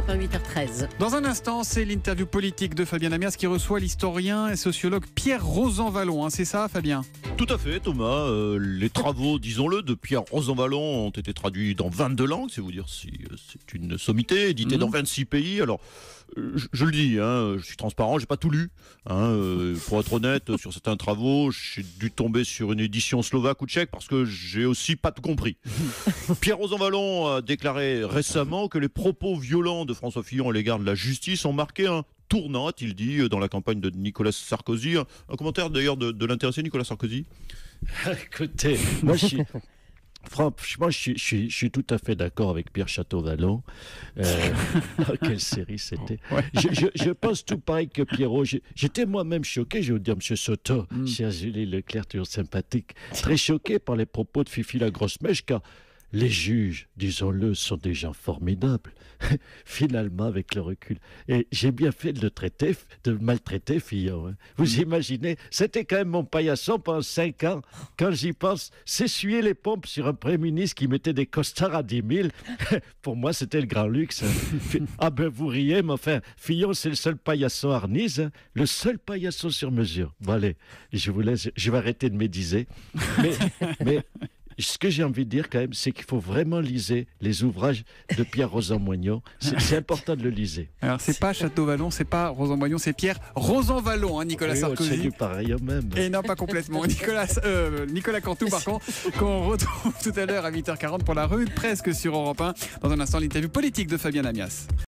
Europe 1, 8h13. Dans un instant, c'est l'interview politique de Fabien Amias qui reçoit l'historien et sociologue Pierre Rosanvallon. C'est ça, Fabien ? Tout à fait, Thomas. Les travaux, disons-le, de Pierre Rosanvallon ont été traduits dans 22 langues, c'est vous dire si c'est une sommité, édité dans 26 pays. Alors, je le dis, je suis transparent, j'ai pas tout lu. Pour être honnête, sur certains travaux, j'ai dû tomber sur une édition slovaque ou tchèque parce que j'ai aussi pas tout compris. Pierre Rosanvallon a déclaré récemment que les propos violents de François Fillon à l'égard de la justice ont marqué un tournant, a-t-il dit, dans la campagne de Nicolas Sarkozy. Un commentaire d'ailleurs de l'intéressé Nicolas Sarkozy. Écoutez, moi franchement, je suis tout à fait d'accord avec Pierre Château-Vallon. Quelle série c'était. Ouais. Je pense tout pareil que Pierrot. J'étais moi-même choqué, je vais vous dire, M. Soto, cher Julie Leclerc, toujours sympathique, très choqué par les propos de Fifi la grosse mèche, car les juges, disons-le, sont des gens formidables, finalement, avec le recul. Et j'ai bien fait de maltraiter Fillon. Vous imaginez, c'était quand même mon paillasson pendant 5 ans. Quand j'y pense, s'essuyer les pompes sur un Premier ministre qui mettait des costards à 10 000, pour moi, c'était le grand luxe. Ah ben, vous riez, mais enfin, Fillon, c'est le seul paillasson harnise, le seul paillasson sur mesure. Bon, allez, je vous laisse, je vais arrêter de médiser. Mais ce que j'ai envie de dire quand même, c'est qu'il faut vraiment liser les ouvrages de Pierre Rosanmoignon. C'est important de le liser. Alors, c'est pas Château-Vallon, c'est pas Rosanmoignon, c'est Pierre Rosanvallon, Nicolas Sarkozy. C'est du pareil au même. Et non, pas complètement. Nicolas Cantou, par contre, qu'on retrouve tout à l'heure à 8h40 pour la revue de presse sur Europe 1. Dans un instant, l'interview politique de Fabien Amias.